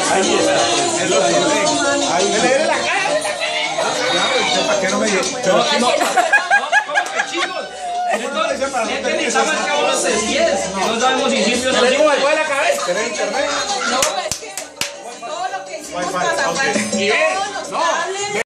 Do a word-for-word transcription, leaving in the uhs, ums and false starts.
Ahí está. Es lo que ahí le la cara. ¿Para qué no me dice? No, no. ¿Cómo que chicos? Es que ni saben que uno se diez. No sabemos si simple o no. ¿Le digo algo de la cabeza? ¿Tenés internet? No, es que todo lo que hicimos para Wi-Fi, ok. Y ven, no.